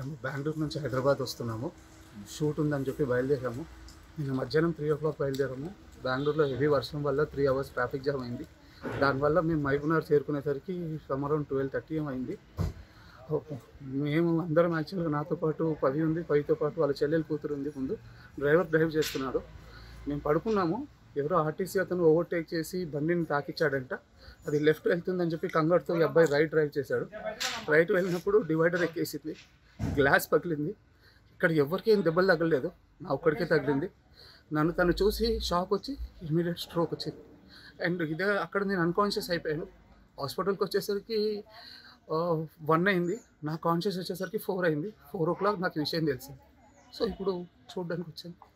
మేము బెంగుళూరు నుంచి హైదరాబాద్ వస్తున్నాము. షూట్ ఉందని చెప్పి బయలుదేరాము. నిన్న మధ్యాహ్నం 3:00 బయలుదేరాము. బెంగుళూరులో హెవీ వర్షం వల్ల 3 అవర్స్ ట్రాఫిక్ జామ్ అయింది. దానివల్ల మేము మహబూబ్‌నగర్ చేరుకునేసరికి అరౌండ్ 12:30 ఏమో అయింది. మేము అందరం యాక్చువల్‌గా నాతో పాటు 10 ఉంది. 10తో పాటు వాళ్ళ చెల్లెలు కూతురు ఉంది ముందు. డ్రైవర్ డ్రైవ్ చేస్తున్నాడు. మేము పడుకున్నాము. ఎవరో ఆర్టీసీ అతను ఓవర్‌టేక్ చేసి బండిని తాకిచ్చాడంట. అది లెఫ్ట్ వెళ్తుందని చెప్పి కంగారుతో ఈ అబ్బాయి రైట్ డ్రైవ్ చేశాడు. రైట్ వెళ్ళినప్పుడు డివైడర్ ఎక్కేసింది. గ్లాస్ పగిలింది. ఇక్కడ ఎవరికీ ఏం దెబ్బలు తగలలేదు. నా ఒక్కడికే తగిలింది. నన్ను తను చూసి షాక్ వచ్చి ఇమ్మీడియట్ స్ట్రోక్ వచ్చింది. అండ్ ఇదే అక్కడ నేను అన్‌కాన్షియస్ అయిపోయాను. హాస్పిటల్‌కి వచ్చేసరికి 1 అయింది. నా కాన్షియస్ వచ్చేసరికి 4 అయింది. 4:00 నాకు ఈ విషయం తెలిసింది. సో ఇప్పుడు చూడడానికి వచ్చాను.